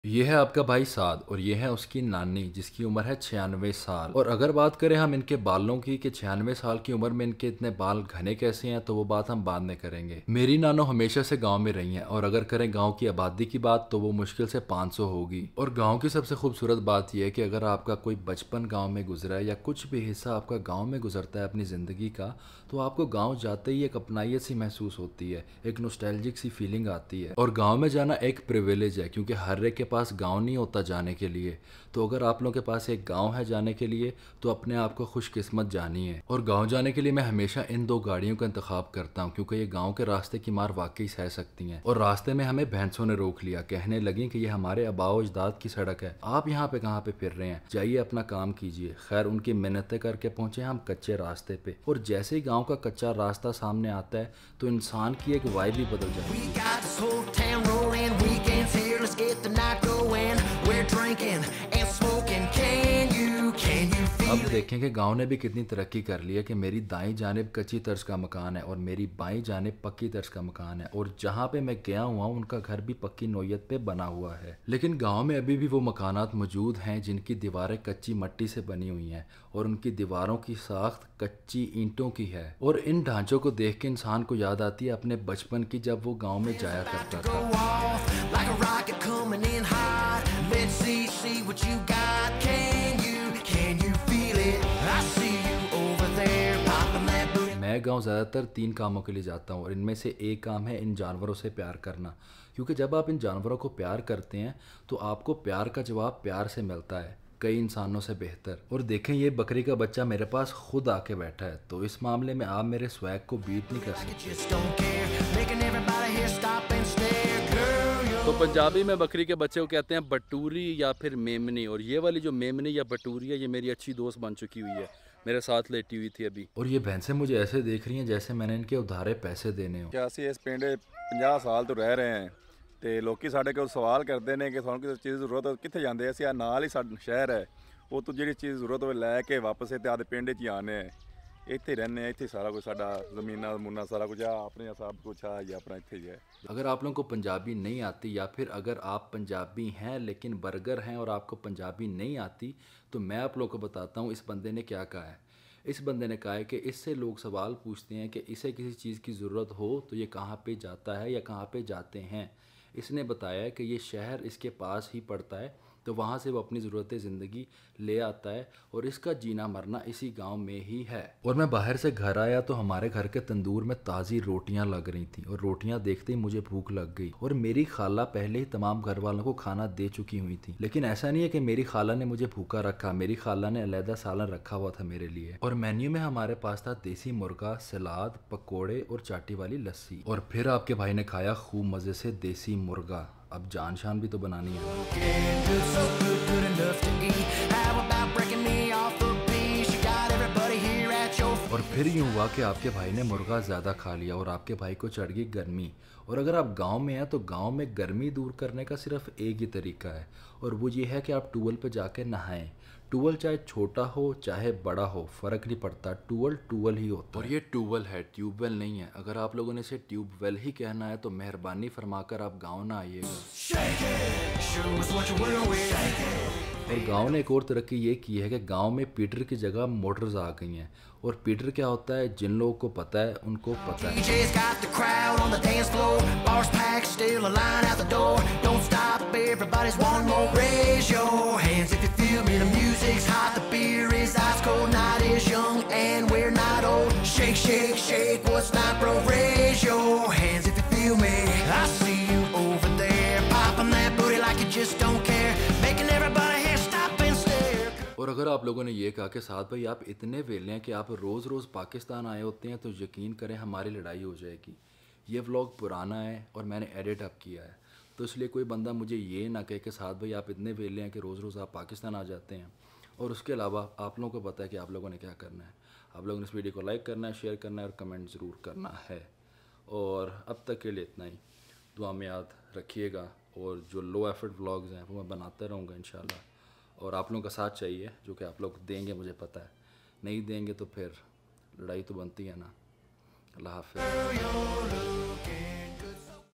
ये है आपका भाई साद और ये है उसकी नानी जिसकी उम्र है 96 साल। और अगर बात करें हम इनके बालों की कि 96 साल की उम्र में इनके इतने बाल घने कैसे हैं, तो वो बात हम बाद में करेंगे। मेरी नानो हमेशा से गांव में रही हैं और अगर करें गांव की आबादी की बात तो वो मुश्किल से 500 होगी। और गांव की सबसे खूबसूरत बात यह है कि अगर आपका कोई बचपन गाँव में गुजरा है या कुछ भी हिस्सा आपका गाँव में गुजरता है अपनी ज़िंदगी का, तो आपको गाँव जाते ही एक अपनाइत सी महसूस होती है, एक नॉस्टैल्जिक सी फीलिंग आती है। और गाँव में जाना एक प्रिविलेज है क्योंकि हर एक के पास गांव नहीं होता जाने के लिए। तो अगर आप लोगों के पास एक गांव है जाने के लिए तो अपने आप को खुशकिस्मत जानिए। और गांव जाने के लिए मैं हमेशा इन दो गाड़ियों का इंतखाब करता हूं क्योंकि ये गांव के रास्ते की मार वाकई सह सकती हैं। और रास्ते में हमें भैंसों ने रोक लिया, कहने लगी कि ये हमारे आबाओ अजदाद की सड़क है, आप यहाँ पे कहाँ पे फिर रहे हैं, जाइए अपना काम कीजिए। खैर उनकी मिन्नतें करके पहुंचे हम कच्चे रास्ते पे, और जैसे ही गाँव का कच्चा रास्ता सामने आता है तो इंसान की एक वाइब ही बदल जाती है। Get the night going, we're drinking and smoking. Can you feel अब देखें कि गांव ने भी कितनी तरक्की कर ली है कि मेरी दाईं जानिब कच्ची तर्ज का मकान है और मेरी बाईं जानिब पक्की तर्ज का मकान है, और जहां पे मैं गया हुआ हूं उनका घर भी पक्की नौयत पे बना हुआ है। लेकिन गांव में अभी भी वो मकानात मौजूद हैं जिनकी दीवारें कच्ची मट्टी से बनी हुई हैं और उनकी दीवारों की साख्त कच्ची ईंटों की है। और इन ढांचों को देख के इंसान को याद आती है अपने बचपन की, जब वो गाँव में जाया करता था। like a rocket coming in hot? Let's see what you got. Can you feel it? I see you over there popping that booty. मैं गांव ज़्यादातर 3 कामों के लिए जाता हूँ और इनमें से एक काम है इन जानवरों से प्यार करना, क्योंकि जब आप इन जानवरों को प्यार करते हैं तो आपको प्यार का जवाब प्यार से मिलता है, कई इंसानों से बेहतर। और देखें ये बकरी का बच्चा मेरे पास खुद आके बैठा है, तो इस मामले में आप मेरे स्वैग को बीट नहीं कर सकते। Just don't care, making everybody here stop and stare. Girl, you're तो पंजाबी में बकरी के बच्चे को कहते हैं बटूरी या फिर मेमनी, और ये वाली जो मेमनी या बटूरी है ये मेरी अच्छी दोस्त बन चुकी हुई है, मेरे साथ लेटी हुई थी अभी। और ये भैंसें मुझे ऐसे देख रही हैं जैसे मैंने इनके उधारे पैसे देने हो। ਕਿ ਅਸੀਂ ਇਸ ਪਿੰਡ 50 ਸਾਲ ਤੋਂ ਰਹਿ ਰਹੇ ਹਾਂ ਤੇ ਲੋਕੀ ਸਾਡੇ ਕੋਲ ਸਵਾਲ ਕਰਦੇ ਨੇ ਕਿ ਤੁਹਾਨੂੰ ਕਿਸੇ ਚੀਜ਼ ਦੀ ਜ਼ਰੂਰਤ ਹੋਵੇ ਕਿੱਥੇ ਜਾਂਦੇ, ਅਸੀਂ ਆ ਨਾਲ ਹੀ ਸਾਡਾ ਸ਼ਹਿਰ ਹੈ, ਉਹ ਤੋਂ ਜਿਹੜੀ ਚੀਜ਼ ਜ਼ਰੂਰਤ ਹੋਵੇ ਲੈ ਕੇ ਵਾਪਸ ਇੱਥੇ ਆਦੇ ਪਿੰਡ 'ਚ ਹੀ ਆਉਂਦੇ ਹਾਂ, ਇੱਥੇ ਰਹਿੰਦੇ ਹਾਂ, ਇੱਥੇ ਸਾਰਾ ਕੁਝ ਸਾਡਾ ਜ਼ਮੀਨਾਂ ਜ਼ਮੂਨਾਂ ਸਾਰਾ ਕੁਝ ਆ ਆਪਣੇ ਸਭ ਕੁਝ ਆ ਹੀ ਆਪਣਾ ਇੱਥੇ ਹੀ ਹੈ। अगर आप लोगों को पंजाबी नहीं आती या फिर अगर आप पंजाबी हैं लेकिन बर्गर हैं और आपको पंजाबी नहीं आती, तो मैं आप लोगों को बताता हूँ इस बंदे ने क्या कहा है। इस बंदे ने कहा है कि इससे लोग सवाल पूछते हैं कि इसे किसी चीज़ की ज़रूरत हो तो ये कहाँ पे जाता है या कहाँ पे जाते हैं। इसने बताया है कि ये शहर इसके पास ही पड़ता है, तो वहाँ से वो अपनी ज़रूरत ज़िंदगी ले आता है और इसका जीना मरना इसी गांव में ही है। और मैं बाहर से घर आया तो हमारे घर के तंदूर में ताज़ी रोटियां लग रही थी और रोटियां देखते ही मुझे भूख लग गई। और मेरी खाला पहले ही तमाम घर वालों को खाना दे चुकी हुई थी, लेकिन ऐसा नहीं है कि मेरी खाला ने मुझे भूखा रखा, मेरी खाला ने अलहदा सालन रखा हुआ था मेरे लिए। और मेन्यू में हमारे पास था देसी मुर्गा, सलाद, पकोड़े और चाटी वाली लस्सी। और फिर आपके भाई ने खाया खूब मज़े से देसी मुर्गा। अब जान शान भी तो बनानी है। good, so good enough to eat. How about breaking me off a piece? You got everybody here at your और फिर यूँ हुआ कि आपके भाई ने मुर्गा ज़्यादा खा लिया और आपके भाई को चढ़ गई गर्मी। और अगर आप गांव में हैं तो गांव में गर्मी दूर करने का सिर्फ एक ही तरीका है, और वो ये है कि आप टूवल पे जाके नहाएं। टूवल चाहे छोटा हो चाहे बड़ा हो फ़र्क नहीं पड़ता, टूवल टूवल ही होता है। और ये टूवल है, ट्यूबवेल नहीं है। अगर आप लोगों ने इसे ट्यूबवेल ही कहना है तो मेहरबानी फरमाकर आप गाँव ना आइएगा। show us what you're working with. और गांव ने एक और तरक्की ये की है कि गांव में पीटर की जगह मोटर्स आ गई हैं। और पीटर क्या होता है, जिन लोगों को पता है उनको पता है। DJ's got the crowd on the dance floor. Bars packed, still a line out the door. Don't stop, everybody's one more. Raise your hands if you feel me. The music's hot, the beer is ice cold. Night is young and we're not old. Shake, shake, shake, what's not broke? Raise your hands if you feel me. I see you over there, popping that booty like you just don't care, making everybody here stop and stare. और अगर आप लोगों ने ये कहा कि साथ भाई आप इतने वेले हैं कि आप रोज़ रोज़ पाकिस्तान आए होते हैं, तो यकीन करें हमारी लड़ाई हो जाएगी। ये व्लॉग पुराना है और मैंने एडिट अप किया है, तो इसलिए कोई बंदा मुझे ये ना कहे कि साथ भाई आप इतने वेले हैं कि रोज़ रोज़ आप पाकिस्तान आ जाते हैं। और उसके अलावा आप लोगों को पता है कि आप लोगों ने क्या करना है। आप लोगों ने इस वीडियो को लाइक करना है, शेयर करना है और कमेंट ज़रूर करना है। और अब तक के लिए इतना ही। दुआ में याद रखिएगा, और जो लो एफर्ट व्लॉग्स हैं वो मैं बनाता रहूँगा इंशाल्लाह। और आप लोगों का साथ चाहिए जो कि आप लोग देंगे, मुझे पता है। नहीं देंगे तो फिर लड़ाई तो बनती है ना। अल्लाह हाफ़िज़।